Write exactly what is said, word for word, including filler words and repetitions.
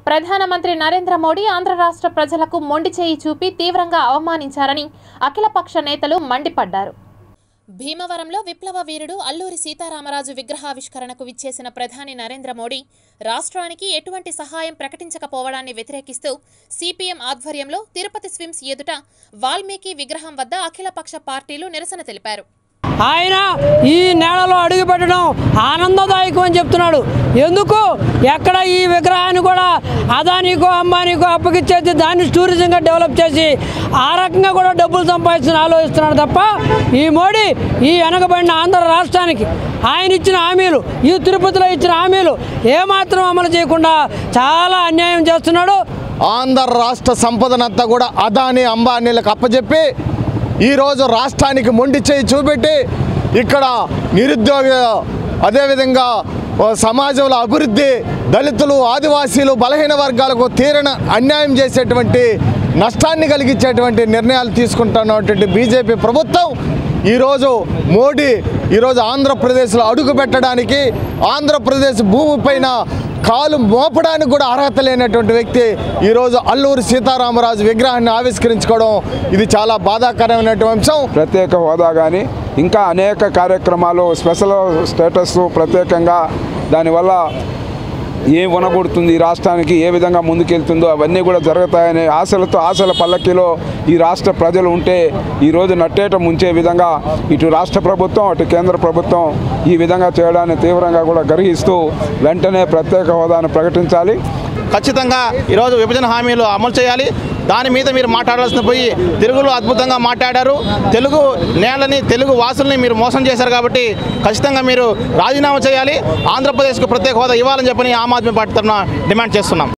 ప్రధానమంత్రి నరేంద్ర మోడీ ఆంధ్ర రాష్ట్ర ప్రజలకు మొండి చేయి చూపి తీవ్రంగా అవమానించారని అఖిలపక్ష నేతలు మండిపడ్డారు. భీమవరంలో విప్లవ వీరుడు అల్లూరి సీతారామరాజు విగ్రహావిష్కరణకు విచ్చేసిన ప్రధాని నరేంద్ర మోడీ రాష్ట్రానికి ఎటువంటి సహాయం ప్రకటించకపోవడాన్ని వ్యతిరేకిస్తూ సిపిఎం ఆధ్వర్యంలో తిరుపతి స్విమ్స్ ఎదుట వాల్మీకి విగ్రహం వద్ద అఖిలపక్ష పార్టీలు నిరసన తెలిపారు. ఆయన ఈ నేలలో అడుగు పెట్టడం ఆనందదాయకం అని చెప్తున్నాడు. ఎందుకు ఎక్కడ ఈ విగ్రహాన్ని కూడా అదానీకో అంబానీకో అప్పగిచ్చేసి దాన్ని టూరిజంగా డెవలప్ చేసి ఆ రకంగా కూడా డబ్బులు సంపాదించిన ఆలోచిస్తున్నాడు తప్ప ఈ మోడీ ఈ వెనకబడిన ఆంధ్ర రాష్ట్రానికి ఆయన ఇచ్చిన హామీలు, ఈ తిరుపతిలో ఇచ్చిన హామీలు ఏమాత్రం అమలు చేయకుండా చాలా అన్యాయం చేస్తున్నాడు. ఆంధ్ర రాష్ట్ర సంపదనంతా కూడా అదానీ అంబానీలకు అప్పచెప్పి ఈరోజు రాష్ట్రానికి మొండి చేయి చూపెట్టి ఇక్కడ నిరుద్యోగ, అదేవిధంగా సమాజంలో అభివృద్ధి, దళితులు, ఆదివాసీలు, బలహీన వర్గాలకు తీరని అన్యాయం చేసేటువంటి నష్టాన్ని కలిగించేటువంటి నిర్ణయాలు తీసుకుంటున్నటువంటి బీజేపీ ప్రభుత్వం ఈరోజు మోడీ ఈరోజు ఆంధ్రప్రదేశ్లో అడుగు పెట్టడానికి, ఆంధ్రప్రదేశ్ భూమిపైన కాలు మోపడానికి కూడా అర్హత లేనటువంటి వ్యక్తి ఈరోజు అల్లూరి సీతారామరాజు విగ్రహాన్ని ఆవిష్కరించుకోవడం ఇది చాలా బాధాకరమైనటువంటి అంశం. ప్రత్యేక హోదా కానీ ఇంకా అనేక కార్యక్రమాలు, స్పెషల్ స్టేటస్ ప్రత్యేకంగా దానివల్ల ఏం వనగొడుతుంది, ఈ రాష్ట్రానికి ఏ విధంగా ముందుకెళ్తుందో అవన్నీ కూడా జరుగుతాయనే ఆశలతో ఆశల పల్లకిలో ఈ రాష్ట్ర ప్రజలు ఉంటే ఈరోజు నట్టేట ముంచే విధంగా ఇటు రాష్ట్ర ప్రభుత్వం అటు కేంద్ర ప్రభుత్వం ఈ విధంగా చేయడాన్ని తీవ్రంగా కూడా గర్హిస్తూ వెంటనే ప్రత్యేక హోదాను ప్రకటించాలి. ఖచ్చితంగా ఈరోజు విభజన హామీలు అమలు చేయాలి. దాని మీద మీరు మాట్లాడాల్సిన పోయి తెలుగులో అద్భుతంగా మాట్లాడారు. తెలుగు నేలని, తెలుగు వాసుల్ని మీరు మోసం చేశారు కాబట్టి ఖచ్చితంగా మీరు రాజీనామా చేయాలి. ఆంధ్రప్రదేశ్కు ప్రత్యేక హోదా ఇవ్వాలని చెప్పని ఆమ్ ఆద్మీ పార్టీ తరఫున డిమాండ్ చేస్తున్నాం.